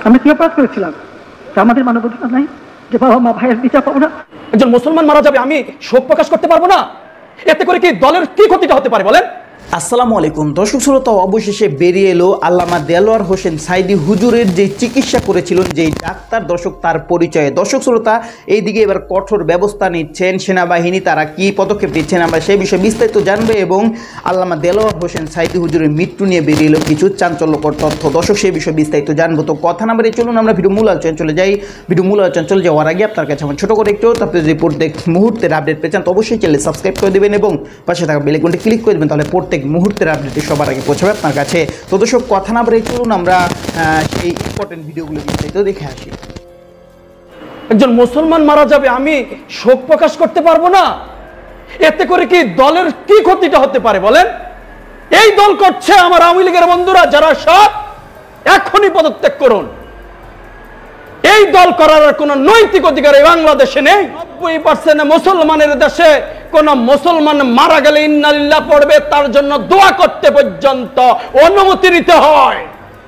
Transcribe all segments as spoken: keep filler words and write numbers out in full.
আমি কি অপরাধ করেছিলাম যে আমাদের মানবতা নাই, যে বাবা মা ভাইয়ের বিচার পাবো না? একজন মুসলমান মারা যাবে, আমি শোক প্রকাশ করতে পারবো না? এতে করে কি দলের কি ক্ষতিটা হতে পারে বলেন? আসসালামু আলাইকুম দর্শক শ্রোতা, অবশেষে বেরিয়ে এলো আল্লামা দেলোয়ার হোসেন সাইদি হুজুরের যে চিকিৎসা করেছিলেন যেই ডাক্তার, দর্শক তার পরিচয়ে। দর্শক শ্রোতা, এইদিকে এবার কঠোর ব্যবস্থা নিচ্ছেন সেনাবাহিনী, তারা কি পদক্ষেপ নিচ্ছেন আমরা সেই বিষয়ে বিস্তারিত জানবো। এবং আল্লামা দেলোয়ার হোসেন সাইদি হুজুরের মৃত্যু নিয়ে বেরিয়ে এলো কিছু চাঞ্চল্যকর তথ্য, দর্শক সেই বিষয়ে বিস্তারিত জানবো। তো কথা না বাড়িয়ে চলুন আমরা ভিডিও মূল আলোচনা চলে যাই। ভিডিও মূল আলোচনা চলে যাওয়ার আগে আপনার কাছে আমার ছোটো করে একটু, তারপরে যদি প্রত্যেক মুহূর্তের আপডেট পেয়ে চান তো অবশ্যই চ্যানেল সাবস্ক্রাইব করে দেবেন এবং পাশে থাকা বেল আইকনটি ক্লিক করে দেবেন, তাহলে প্রত্যেক মুহূর্তের আপডেটটি সবার আগে পৌঁছাবে আপনার কাছে। তো দর্শক কথা না বলে চলুন আমরা সেই ইম্পর্টেন্ট ভিডিওগুলো বিস্তারিত দেখে আসি। একজন মুসলমান মারা যাবে, আমি শোক প্রকাশ করতে পারবো না? এতে করে কি দলের কি ক্ষতিটা হতে পারে বলেন? এই দল করছে আমার আওয়ামী লীগের বন্ধুরা যারা সব এখনই পদত্যাগ করুন। এই দল করার কোন নৈতিক অধিকার এই বাংলাদেশে নেই। নব্বই পার্সেন্ট মুসলমানের দেশে কোন মুসলমান মারা গেলে ইন্না লিল্লাহ পড়বে, তার জন্য দোয়া করতে পর্যন্ত অনুমতি নিতে হয়।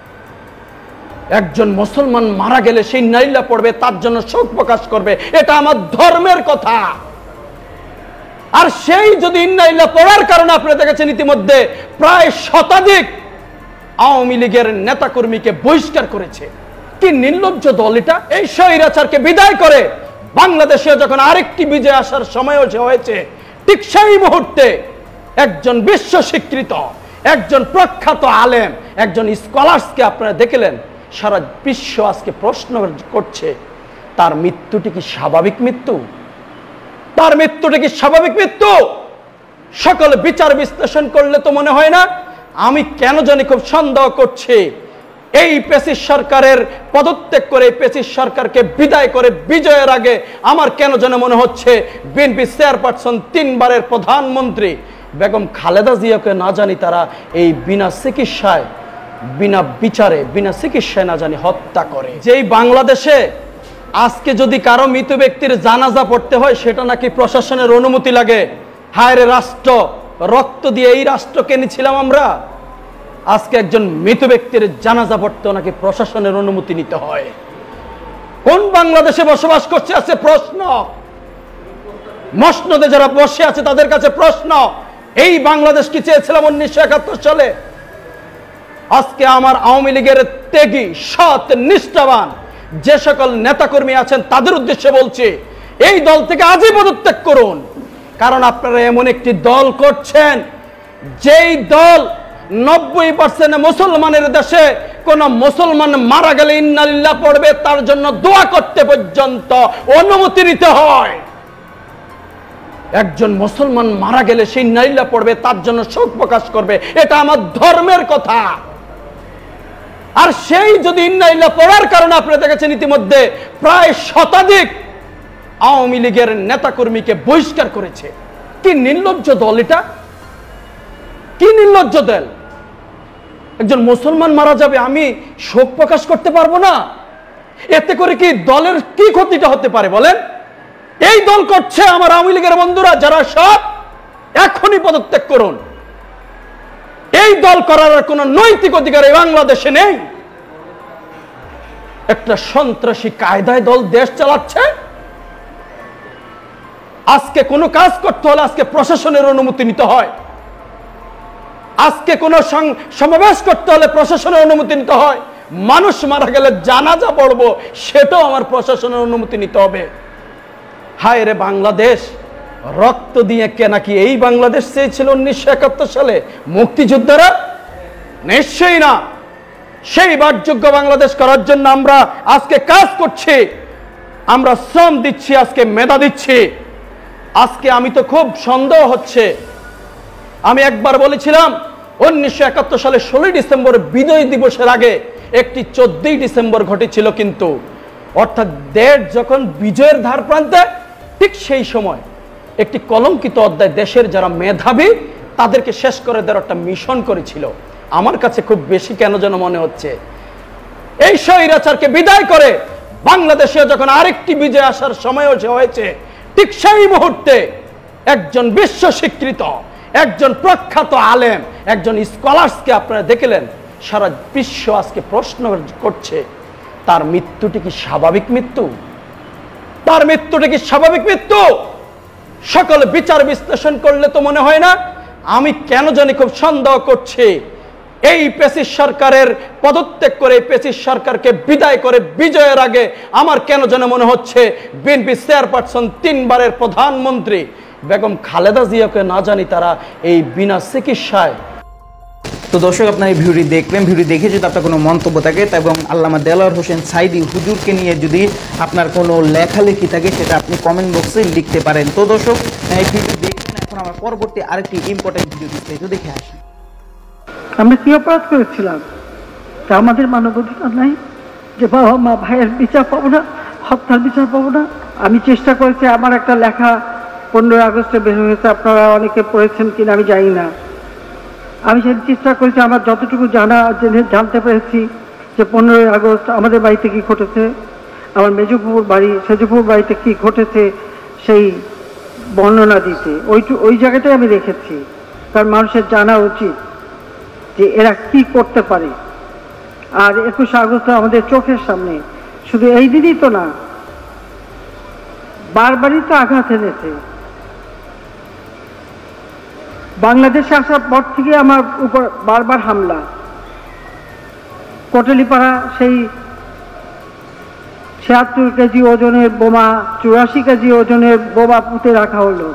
একজন মুসলমান মারা গেলে সেই ইন্না লিল্লাহ পড়বে, তার জন্য শোক প্রকাশ করবে, এটা আমার ধর্মের কথা। আর সেই যদি ইন্না লিল্লাহ পড়ার কারণে আপনারা দেখেছেন ইতিমধ্যে প্রায় শতাধিক আওয়ামী লীগের নেতাকর্মীকে বহিষ্কার করেছে। কি নির্লজ্জ দল এটা! এই স্বৈরাচারকে বিদায় করে বাংলাদেশে যখন আরেকটি বিজয় আসার সময় হয়েছে, ঠিক সেই মুহূর্তে একজন বিশ্ব স্বীকৃত, একজন প্রখ্যাত আলেম, একজন স্কলার্সকে আপনারা দেখলেন, সারা বিশ্ব আজকে প্রশ্ন করছে তার মৃত্যুটি কি স্বাভাবিক মৃত্যু? তার মৃত্যুটি কি স্বাভাবিক মৃত্যু? সকল বিচার বিশ্লেষণ করলে তো মনে হয় না। আমি কেন জানি খুব সন্দেহ করছি এই পেসিস সরকারের পদত্যাগ করে পেসিস সরকারকে বিদায় করে বিজয়ের আগে আমার কেন যেন মনে হচ্ছে বিএনপি চেয়ারপারসন, তিনবারের প্রধানমন্ত্রী বেগম খালেদা জিয়াকে না জানি তারা এই বিনা চিকিৎসায়, বিনা বিচারে, বিনা চিকিৎসায় না জানি হত্যা করে। যেই বাংলাদেশে আজকে যদি কারো মৃত ব্যক্তির জানাজা পড়তে হয় সেটা নাকি প্রশাসনের অনুমতি লাগে। হায় রে রাষ্ট্র, রক্ত দিয়ে এই রাষ্ট্রকে নিয়েছিলাম আমরা, আজকে একজন মৃত ব্যক্তির জানাজা পড়তেও নাকি প্রশাসনের অনুমতি নিতে হয়। কোন বাংলাদেশে বসবাস করছে আছে প্রশ্ন। মসনদে যারা বসে আছে তাদের কাছে প্রশ্ন, এই বাংলাদেশ কি চেয়েছিলাম উনিশশো একাত্তর সালে? আজকে আমার আওয়ামী লীগের ত্যাগী, সৎ, নিষ্ঠাবান যে সকল নেতাকর্মী আছেন তাদের উদ্দেশ্যে বলছি, এই দল থেকে আজই পদত্যাগ করুন। কারণ আপনারা এমন একটি দল করছেন যেই দল নব্বই পার্সেন্ট মুসলমানের দেশে কোন মুসলমান মারা গেলে ইন্না লিল্লাহ পড়বে, তার জন্য দোয়া করতে পর্যন্ত অনুমতি নিতে হয়। একজন মুসলমান মারা গেলে সেই ইন্না লিল্লাহ পড়বে, তার জন্য শোক প্রকাশ করবে, এটা আমার ধর্মের কথা। আর সেই যদি ইন্না লিল্লাহ পড়ার কারণে আপনারা দেখেছেন ইতিমধ্যে প্রায় শতাধিক আওয়ামী লীগের নেতাকর্মীকে বহিষ্কার করেছে। কি নির্লজ্জ দল এটা! কি নির্লজ্জ দল! একজন মুসলমান মারা যাবে, আমি শোক প্রকাশ করতে পারবো না? এতে করে কি দলের কি ক্ষতিটা হতে পারে বলেন? এই দল করছে আমার আওয়ামী লীগের বন্ধুরা যারা সব এখনই পদত্যাগ করুন। এই দল করার কোন নৈতিক অধিকার এই বাংলাদেশে নেই। একটা সন্ত্রাসী কায়দায় দল দেশ চালাচ্ছে। আজকে কোনো কাজ করতে হলে আজকে প্রশাসনের অনুমতি নিতে হয়। আজকে কোন সমাবেশ করতে হলে প্রশাসনের অনুমতি নিতে হয়। মানুষ মারা গেলে জানাজা পড়বো, সেটাও আমার প্রশাসনের অনুমতি নিতে হবে। হায় রে বাংলাদেশ! রক্ত দিয়ে কে নাকি এই বাংলাদেশ চেয়েছিল উনিশশো একাত্তর সালে মুক্তিযোদ্ধারা? নিশ্চয়ই না। সেই বাসযোগ্য বাংলাদেশ করার জন্য আমরা আজকে কাজ করছি, আমরা শ্রম দিচ্ছি, আজকে মেধা দিচ্ছি। আজকে আমি তো খুব সন্দেহ হচ্ছে, আমি একবার বলেছিলাম উনিশশো একাত্তর সালে ষোলোই ডিসেম্বর বিজয় দিবসের আগে একটি চোদ্দই ডিসেম্বর ঘটেছিল, কিন্তু অর্থাৎ দেশ যখন বিজয়ের ধার প্রান্তে, ঠিক সেই সময় একটি কলঙ্কিত অধ্যায় দেশের যারা মেধাবী তাদেরকে শেষ করে দেওয়ার একটা মিশন করেছিল। আমার কাছে খুব বেশি কেন যেন মনে হচ্ছে এই স্বৈরাচারকে বিদায় করে বাংলাদেশে যখন আরেকটি বিজয় আসার সময় হয়েছে, ঠিক সেই মুহূর্তে একজন বিশ্ব স্বীকৃত, একজন প্রখ্যাত আলেম, একজন স্কলার্সকে আপনারা দেখলেন, সারা বিশ্ব আজকে প্রশ্ন করছে তার মৃত্যুটি কি স্বাভাবিক মৃত্যু? তার মৃত্যুটি কি স্বাভাবিক মৃত্যু? সকল বিচার বিশ্লেষণ করলে তো মনে হয় না। আমি কেন জানি খুব সন্দেহ করছি, এই পেসিস সরকারের পদত্যাগ করে পেসিস সরকারকে বিদায় করে বিজয়ের আগে আমার কেন যেন মনে হচ্ছে বিএনপি চেয়ারপারসন তিনবারের প্রধানমন্ত্রী বেগম খালেদা জিয়াকে না জানি তারা এই বিনা চিকিৎসায়। তো দর্শক, আপনার এই ভিডিওটি দেখবেন, ভিডিও দেখে যদি আপনার কোনো মন্তব্য থাকে এবং আল্লামা দেলোয়ার হোসেন সাঈদী হুজুরকে নিয়ে যদি আপনার কোনো লেখালেখি থাকে সেটা আপনি কমেন্ট বক্সে লিখতে পারেন। তো দর্শক, এই ভিডিও দেখবেন, এখন আমার পরবর্তী আরেকটি ইম্পর্টেন্ট ভিডিও বিস্তারিত দেখে আসি। আমরা কি অপরাধ করেছিলাম? তা আমাদের মানবাধিকার নাই যে বাবা মা ভাইয়ের বিচার পাবো না, হত্যার বিচার পাবো না? আমি চেষ্টা করেছি, আমার একটা লেখা পনেরোই আগস্টে বের হয়েছে, আপনারা অনেকে পড়েছেন কিনা আমি জানি না। আমি সেই চেষ্টা করেছি, আমার যতটুকু জানা জেনে জানতে পেরেছি যে পনেরোই আগস্ট আমাদের বাড়িতে কি ঘটেছে, আমার মেজপুর বাড়ি সেজপুর বাড়িতে কি ঘটেছে সেই বর্ণনা দিতে। ওই ওই জায়গাটাই আমি রেখেছি, কারণ মানুষের জানা উচিত যে এরা কি করতে পারে। আর একুশে আগস্ট আমাদের চোখের সামনে, শুধু এই দিনই তো না, বারবারই তো আঘাত এনেছে। বাংলাদেশে আসার পর থেকে আমার উপর বারবার হামলা। কোটালীপাড়া সেই ছিয়াত্তর কেজি ওজনের বোমা, চুরাশি কেজি ওজনের বোমা পুঁতে রাখা হলো।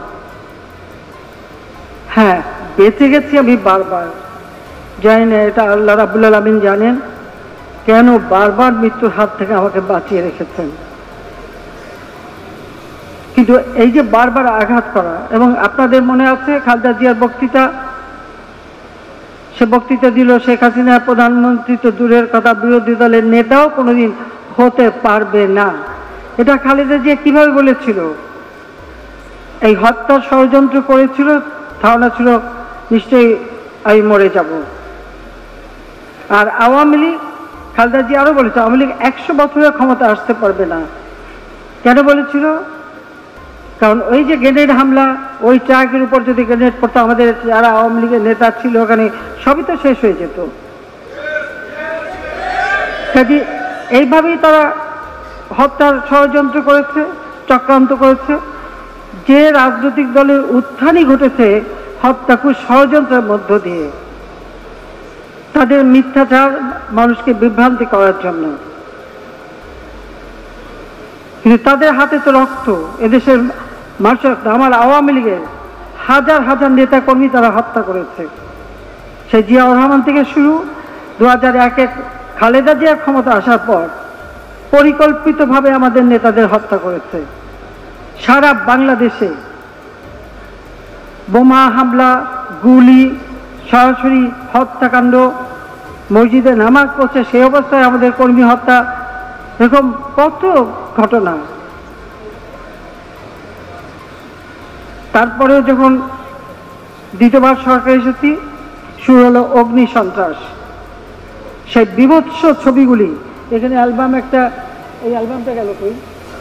হ্যাঁ, বেঁচে গেছি আমি বারবার, জানি না এটা আল্লাহ রাব্বুল আলামিন জানেন কেন বারবার মৃত্যুর হাত থেকে আমাকে বাঁচিয়ে রেখেছেন। কিন্তু এই যে বারবার আঘাত করা, এবং আপনাদের মনে আছে খালেদা জিয়ার বক্তৃতা, সে বক্তৃতা দিল শেখ হাসিনা প্রধানমন্ত্রী তো দূরের কথা, বিরোধী দলের নেতাও কোনোদিন হতে পারবে না। এটা খালেদা জিয়া কিভাবে বলেছিল? এই হত্যার ষড়যন্ত্র করেছিল, ধারণা ছিল নিশ্চয়ই আমি মরে যাব। আর আওয়ামী লীগ, খালেদা জিয়া আরো বলেছে আওয়ামী লীগ একশো বছরের ক্ষমতা আসতে পারবে না। কেন বলেছিল? কারণ ওই যে গ্রেনেড হামলা, ওই ট্রাকের উপর যদি গ্রেনেড পড়তো, আমাদের যারা আওয়ামী লীগের নেতা ছিল ওখানে সবই তো শেষ হয়ে যেত। কাজে এইভাবেই তারা হত্যার ষড়যন্ত্র করেছে, চক্রান্ত করেছে। যে রাজনৈতিক দলের উত্থানই ঘটেছে হত্যাকু ষড়যন্ত্রের মধ্য দিয়ে, তাদের মিথ্যাচার, মানুষকে বিভ্রান্তি করার জন্য। কিন্তু তাদের হাতে তো রক্ত, এদেশের মানুষের, আমার আওয়ামী লীগের হাজার হাজার নেতা কর্মী তারা হত্যা করেছে। সেই জিয়াউর রহমান থেকে শুরু, দু হাজার একে খালেদা জিয়ার ক্ষমতা আসার পর পরিকল্পিতভাবে আমাদের নেতাদের হত্যা করেছে। সারা বাংলাদেশে বোমা হামলা, গুলি, সরাসরি হত্যাকাণ্ড, মসজিদে নামাজ পড়ছে সেই অবস্থায় আমাদের কর্মী হত্যা, এরকম কত ঘটনা। তারপরে যখন দ্বিতীয়বার সরকার এসেছি, শুরু হলো অগ্নি সন্ত্রাস, সেই বিভৎস ছবিগুলি। এখানে অ্যালবাম একটা, এই অ্যালবামটা গেল কই,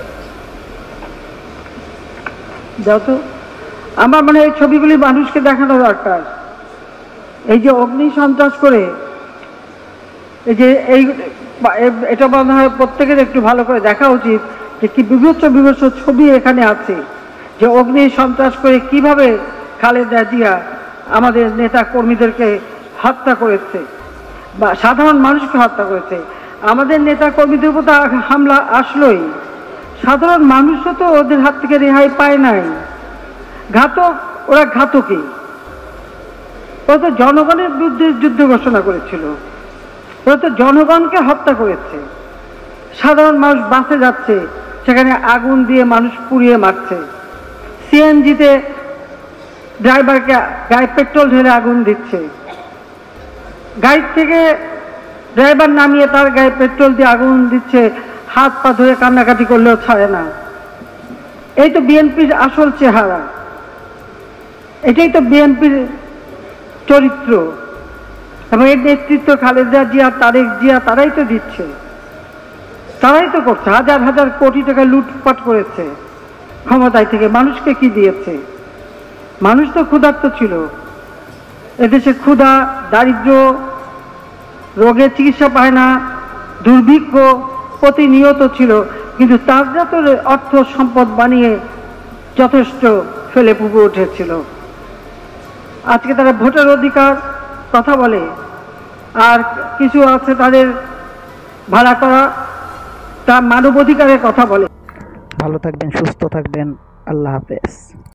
যাও তো। আমার মানে এই ছবিগুলি মানুষকে দেখানো দরকার। এই যে অগ্নি সন্ত্রাস করে, এই যে এই এটা মনে হয় প্রত্যেকের একটু ভালো করে দেখা উচিত যে কি বিভৎস বিভৎস ছবি এখানে আছে, যে অগ্নি সন্ত্রাস করে কিভাবে খালেদা জিয়া আমাদের নেতা কর্মীদেরকে হত্যা করেছে বা সাধারণ মানুষকে হত্যা করেছে। আমাদের নেতা কর্মীদের উপর হামলা আসলোই, সাধারণ মানুষও তো ওদের হাত থেকে রেহাই পায় নাই। ঘাতক, ওরা ঘাতকই, ওরা তো জনগণের বিরুদ্ধে যুদ্ধ ঘোষণা করেছিল, ওরা তো জনগণকে হত্যা করেছে। সাধারণ মানুষ বাসে যাচ্ছে, সেখানে আগুন দিয়ে মানুষ পুড়িয়ে মারছে। সিএনজিতে ড্রাইভারকে গায়ে পেট্রোল ঢেলে আগুন দিচ্ছে, গাড়ি থেকে ড্রাইভার নামিয়ে তার গায়ে পেট্রোল দিয়ে আগুন দিচ্ছে, হাত পা ধরে কান্নাকাটি করলেও ছাড়ে না। এই তো বিএনপির আসল চেহারা, এটাই তো বিএনপির চরিত্র। এবং এর নেতৃত্ব খালেদা জিয়া, তারেক জিয়া, তারাই তো দিচ্ছে, তারাই তো করছে। হাজার হাজার কোটি টাকা লুটপাট করেছে ক্ষমতায় থেকে। মানুষকে কি দিয়েছে? মানুষ তো ক্ষুধার্ত ছিল। এদেশে ক্ষুধা, দারিদ্র, রোগের চিকিৎসা পায় না, দুর্ভিক্ষ, প্রতিনিয়ত ছিল, কিন্তু তারা তো অর্থ সম্পদ বানিয়ে যথেষ্ট ফেলে পুপে উঠেছিল। আজকে তারা ভোটের অধিকার কথা বলে, আর কিছু আছে তাদের ভাড়া করা, তা মানবাধিকারের কথা বলে। ভালো থাকবেন, সুস্থ থাকবেন, আল্লাহ হাফেজ।